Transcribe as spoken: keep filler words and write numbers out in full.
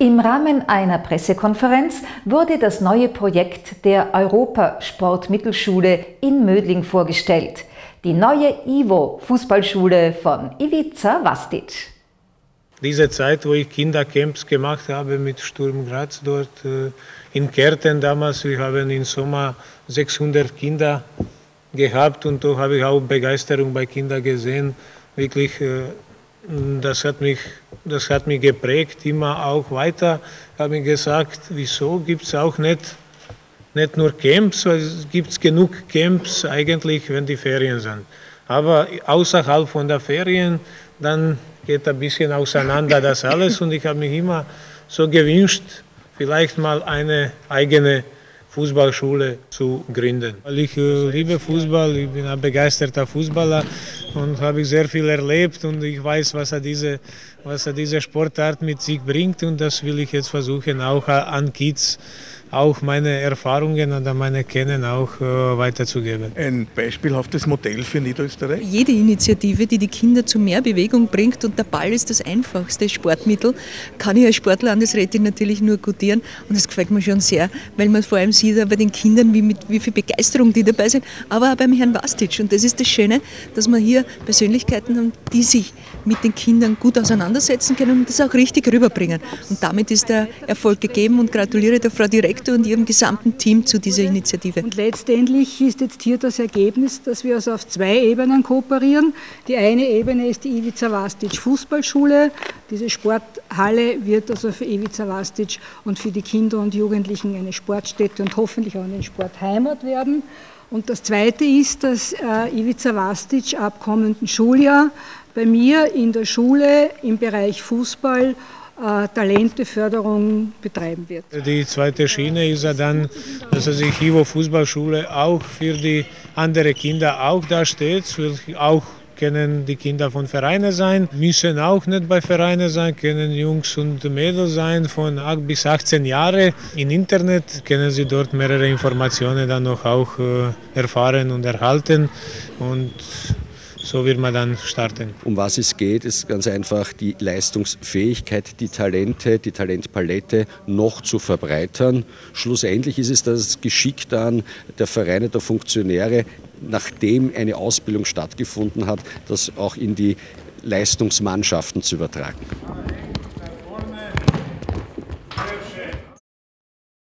Im Rahmen einer Pressekonferenz wurde das neue Projekt der Europasportmittelschule in Mödling vorgestellt. Die neue Ivo-Fußballschule von Ivica Vastic. Diese Zeit, wo ich Kindercamps gemacht habe mit Sturm Graz dort äh, in Kärnten damals, wir haben im Sommer sechshundert Kinder gehabt und da habe ich auch Begeisterung bei Kindern gesehen. Wirklich, äh, das hat mich, das hat mich geprägt, immer auch weiter. Ich habe mir gesagt, wieso gibt es auch nicht, nicht nur Camps, weil es gibt genug Camps eigentlich, wenn die Ferien sind. Aber außerhalb von der Ferien, dann geht ein bisschen auseinander das alles und ich habe mich immer so gewünscht, vielleicht mal eine eigene Fußballschule zu gründen. Weil ich äh, liebe Fußball, ich bin ein begeisterter Fußballer und habe sehr viel erlebt und ich weiß, was er diese, was er diese Sportart mit sich bringt und das will ich jetzt versuchen, auch an Kids auch meine Erfahrungen oder meine Kennen auch äh, weiterzugeben. Ein beispielhaftes Modell für Niederösterreich? Jede Initiative, die die Kinder zu mehr Bewegung bringt und der Ball ist das einfachste Sportmittel, kann ich als Sportlandesrätin natürlich nur gutieren und das gefällt mir schon sehr, weil man vor allem sieht bei den Kindern, wie, mit, wie viel Begeisterung die dabei sind, aber auch beim Herrn Vastic und das ist das Schöne, dass man hier Persönlichkeiten haben, die sich mit den Kindern gut auseinandersetzen können und das auch richtig rüberbringen und damit ist der Erfolg gegeben und gratuliere der Frau Direktor und ihrem gesamten Team zu dieser Initiative. Und letztendlich ist jetzt hier das Ergebnis, dass wir also auf zwei Ebenen kooperieren. Die eine Ebene ist die Ivica Vastic Fußballschule. Diese Sporthalle wird also für Ivica Vastic und für die Kinder und Jugendlichen eine Sportstätte und hoffentlich auch eine Sportheimat werden. Und das zweite ist, dass äh, Ivica Vastic ab kommenden Schuljahr bei mir in der Schule im Bereich Fußball Talenteförderung betreiben wird. Die zweite Schiene ist ja dann, dass also die Ivo Fußballschule auch für die anderen Kinder auch da steht. Auch können die Kinder von Vereinen sein, müssen auch nicht bei Vereinen sein, können Jungs und Mädels sein von acht bis achtzehn Jahre. Im Internet können sie dort mehrere Informationen dann noch auch äh, erfahren und erhalten und so wird man dann starten. Um was es geht, ist ganz einfach die Leistungsfähigkeit, die Talente, die Talentpalette noch zu verbreitern. Schlussendlich ist es das Geschick dann der Vereine, der Funktionäre, nachdem eine Ausbildung stattgefunden hat, das auch in die Leistungsmannschaften zu übertragen.